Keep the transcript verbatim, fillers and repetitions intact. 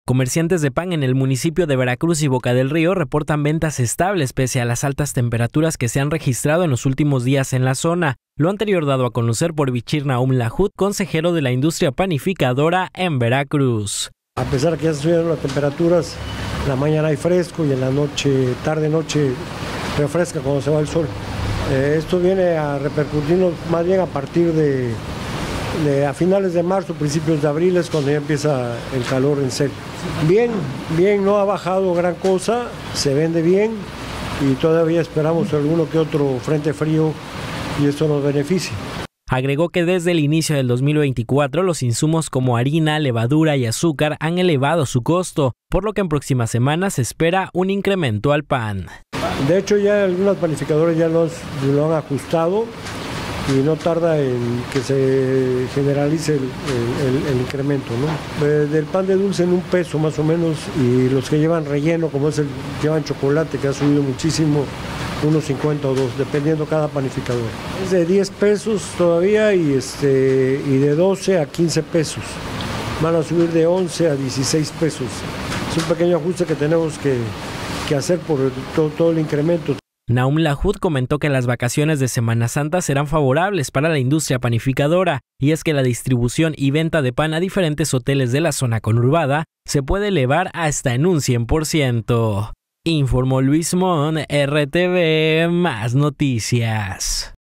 Comerciantes de pan en el municipio de Veracruz y Boca del Río reportan ventas estables pese a las altas temperaturas que se han registrado en los últimos días en la zona. Lo anterior dado a conocer por Bichir Nahum Lahud, consejero de la industria panificadora en Veracruz. A pesar que ya se subieron las temperaturas, en la mañana hay fresco y en la noche, tarde-noche, refresca cuando se va el sol. Eh, esto viene a repercutirnos más bien a partir de, de a finales de marzo, principios de abril, es cuando ya empieza el calor en serio. Bien, bien, no ha bajado gran cosa, se vende bien y todavía esperamos alguno que otro frente frío y esto nos beneficia. Agregó que desde el inicio del dos mil veinticuatro los insumos como harina, levadura y azúcar han elevado su costo, por lo que en próximas semanas se espera un incremento al pan. De hecho ya algunas panificadoras ya los, lo han ajustado y no tarda en que se generalice el, el, el incremento, ¿no? Eh, del pan de dulce en un peso más o menos, y los que llevan relleno, como es el llevan chocolate, que ha subido muchísimo, unos cincuenta o dos, dependiendo cada panificador. Es de diez pesos todavía y, este, y de doce a quince pesos. Van a subir de once a dieciséis pesos. Es un pequeño ajuste que tenemos que, que hacer por todo, todo el incremento. Nahum Lahud comentó que las vacaciones de Semana Santa serán favorables para la industria panificadora, y es que la distribución y venta de pan a diferentes hoteles de la zona conurbada se puede elevar hasta en un cien por ciento. Informó Luis Mon, R T V Más Noticias.